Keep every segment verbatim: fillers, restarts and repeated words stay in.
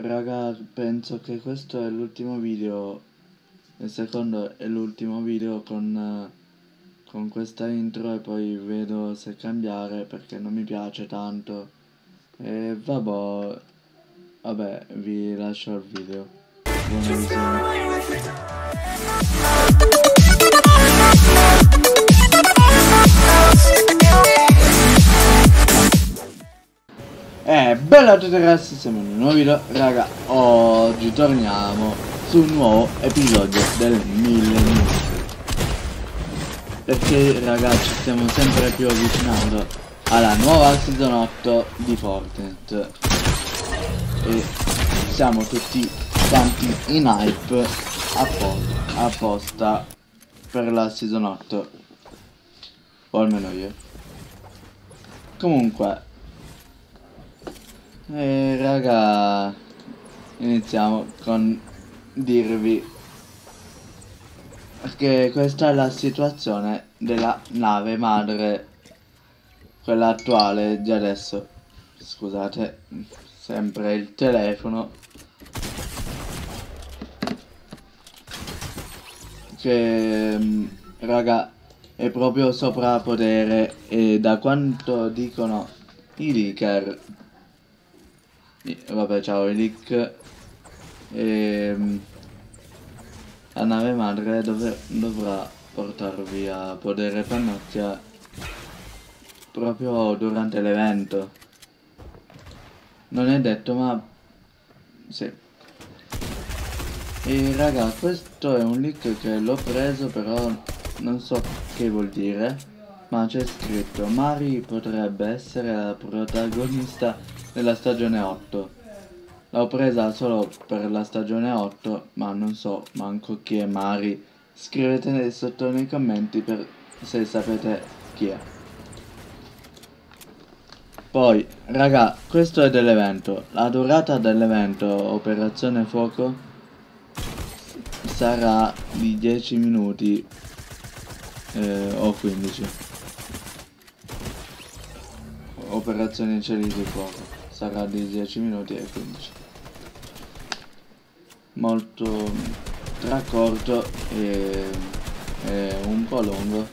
raga, penso che questo è l'ultimo video. Il secondo è l'ultimo video con, con questa intro e poi vedo se cambiare perché non mi piace tanto. E vabbè, vabbè, vi lascio il video. Buona visione. Eh, bella a tutti ragazzi, siamo in un nuovo video. Raga, oggi torniamo su un nuovo episodio del mille minuti. Perché ragazzi ci stiamo sempre più avvicinando alla nuova season otto di Fortnite. E siamo tutti quanti in hype apposta, apposta per la season otto. O almeno io. Comunque E raga, iniziamo con dirvi che questa è la situazione della nave madre, quella attuale di adesso. Scusate, sempre il telefono che raga è proprio sopra potere, e da quanto dicono i leaker, vabbè, ciao i leak, e la nave madre dov dovrà portarvi a podere Pannocchia proprio durante l'evento. Non è detto, ma sì. E raga, questo è un leak che l'ho preso, però non so che vuol dire, ma c'è scritto: Mari potrebbe essere la protagonista della stagione otto. L'ho presa solo per la stagione otto, ma non so manco chi è Mari. Scrivete sotto nei commenti per se sapete chi è. Poi, raga, questo è dell'evento. La durata dell'evento Operazione Fuoco sarà di dieci minuti eh, o quindici. Operazione Cieli di Fuoco sarà di dieci minuti e quindici. Molto tra corto e, e un po' lungo.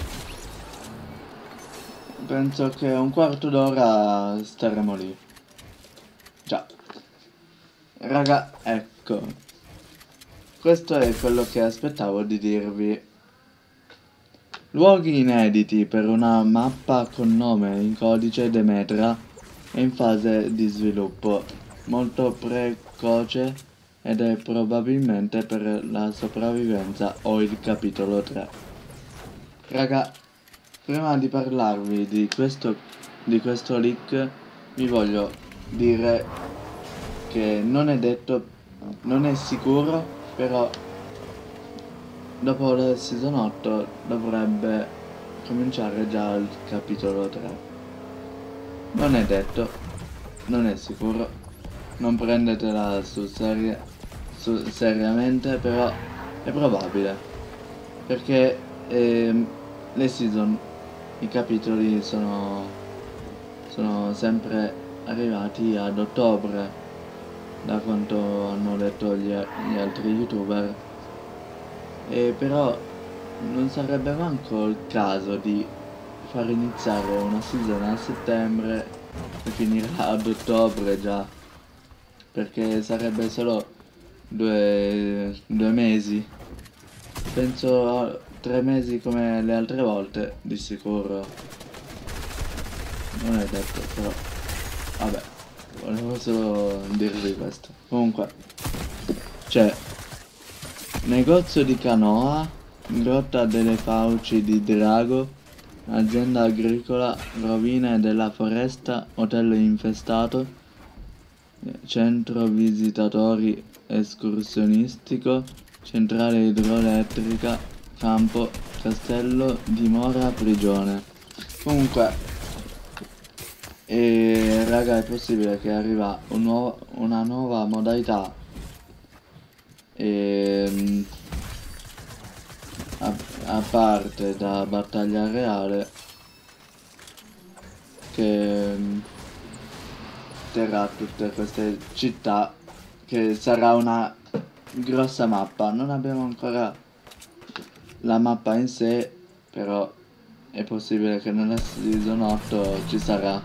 Penso che un quarto d'ora staremo lì. Già. Raga, ecco, questo è quello che aspettavo di dirvi. Luoghi inediti per una mappa con nome in codice Demetra è in fase di sviluppo molto precoce ed è probabilmente per la sopravvivenza o il capitolo tre. Raga, prima di parlarvi di questo, di questo leak, vi voglio dire che non è detto, non è sicuro, però dopo la season otto dovrebbe cominciare già il capitolo tre. Non è detto, non è sicuro, non prendetela sul serie, su, seriamente, però è probabile, perché ehm, le season, i capitoli sono, sono sempre arrivati ad ottobre, da quanto hanno detto gli, gli altri youtuber. E però non sarebbe manco il caso di far iniziare una season a settembre e finirà ad ottobre già, perché sarebbe solo due, due mesi. Penso tre mesi come le altre volte, di sicuro. Non è detto, però vabbè, volevo solo dirvi questo. Comunque c'è negozio di canoa, grotta delle fauci di drago, azienda agricola, rovine della foresta, hotel infestato, centro visitatori escursionistico, centrale idroelettrica, campo, castello, dimora, prigione. Comunque, e raga, è possibile che arriva un nuovo, una nuova modalità e, a, a parte da battaglia reale, che terrà tutte queste città che sarà una grossa mappa. Non abbiamo ancora la mappa in sé, però è possibile che nella season otto ci sarà.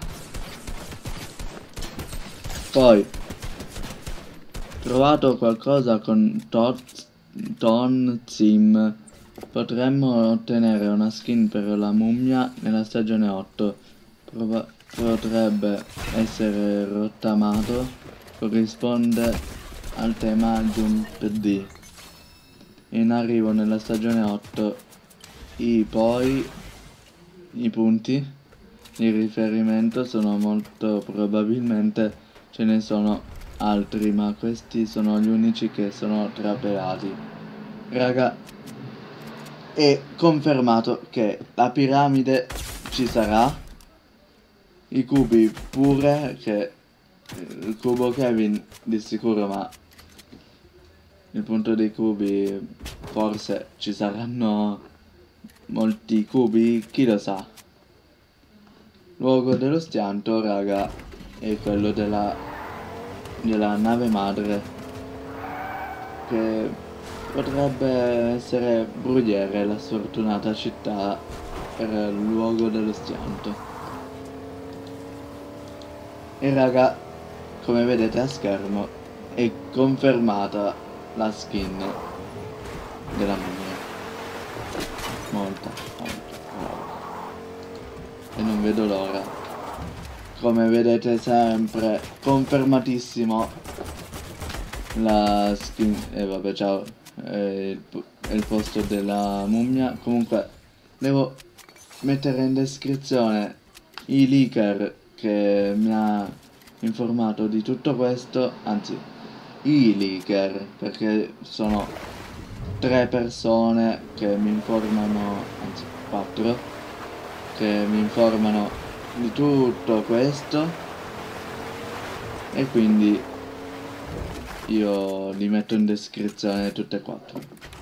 Poi trovato qualcosa con Ton Sim. Potremmo ottenere una skin per la mummia nella stagione otto. Prova potrebbe essere rottamato. Corrisponde al tema Jump D. In arrivo nella stagione otto. I poi i punti di riferimento sono molto probabilmente ce ne sono altri, ma questi sono gli unici che sono trapelati. Raga, è confermato che la piramide ci sarà, i cubi pure, che il cubo Kevin di sicuro, ma il punto dei cubi forse ci saranno molti cubi, chi lo sa. Luogo dello schianto, raga, è quello della, della nave madre, che potrebbe essere Brugliere, la sfortunata città per il luogo dello schianto. E raga, come vedete a schermo è confermata la skin della mummia. Molto, molto, molto. E non vedo l'ora. Come vedete sempre confermatissimo la skin. E eh, vabbè, ciao. È il, è il posto della mummia. Comunque devo mettere in descrizione i leaker che mi ha informato di tutto questo, anzi i leaker, perché sono tre persone che mi informano, anzi quattro, che mi informano di tutto questo, e quindi io li metto in descrizione tutte e quattro.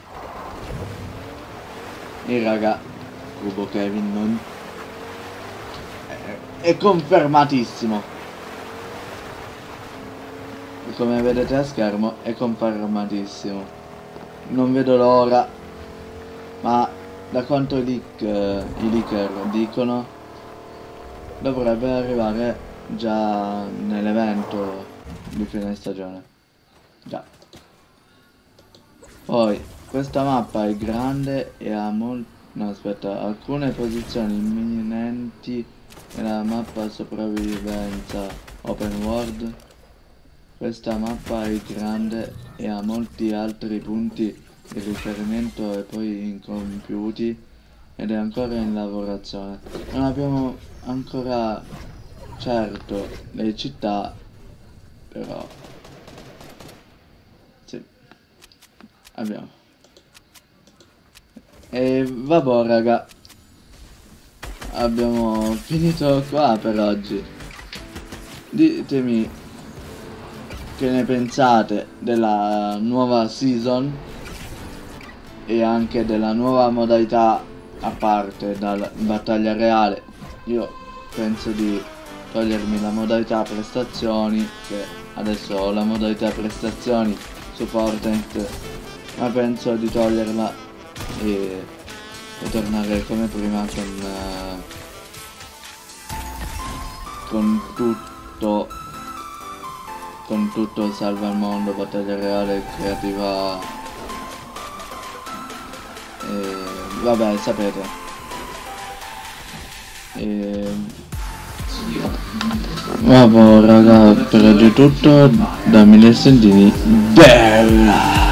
E raga, Cubo Kevin non è, è confermatissimo. Come vedete a schermo è confermatissimo. Non vedo l'ora, ma da quanto i, leak, eh, i leaker dicono dovrebbe arrivare già nell'evento di fine stagione. Già. Poi questa mappa è grande e ha molto... no aspetta, alcune posizioni imminenti nella mappa sopravvivenza open world. Questa mappa è grande e ha molti altri punti di riferimento e poi incompiuti ed è ancora in lavorazione. Non abbiamo ancora certo le città, però sì, abbiamo. E vabbè raga, abbiamo finito qua per oggi. Ditemi che ne pensate della nuova season e anche della nuova modalità a parte dalla battaglia reale. Io penso di togliermi la modalità prestazioni, che adesso ho la modalità prestazioni su Fortnite, ma penso di toglierla e, e tornare come prima con uh, con tutto con tutto il salva al mondo, battaglia reale, creativa e vabbè, sapete. E vabbè raga, per oggi è tutto da Mille Sentini. Bella!